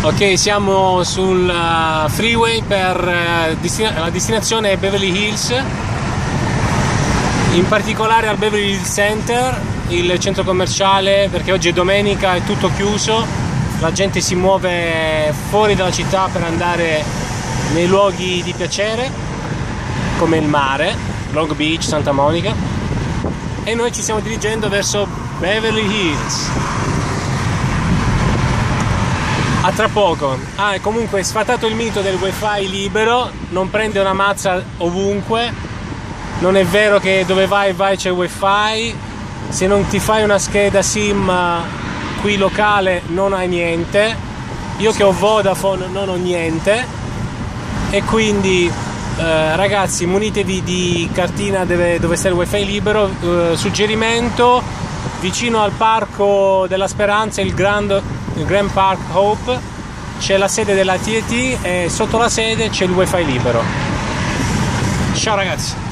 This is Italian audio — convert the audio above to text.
Ok, siamo sul freeway per la destinazione è Beverly Hills, in particolare al Beverly Hills Center, il centro commerciale, perché oggi è domenica, è tutto chiuso, la gente si muove fuori dalla città per andare nei luoghi di piacere come il mare, Long Beach, Santa Monica, e noi ci stiamo dirigendo verso Beverly Hills. A tra poco. E comunque, sfatato il mito del wifi libero, non prende una mazza ovunque, non è vero che dove vai c'è wifi, se non ti fai una scheda SIM qui locale non hai niente, io che ho Vodafone non ho niente, e quindi ragazzi, munitevi di cartina dove sta il wifi libero. Suggerimento: vicino al parco della Speranza, il Grand Park Hope, c'è la sede della TNT e sotto la sede c'è il wifi libero. Ciao ragazzi.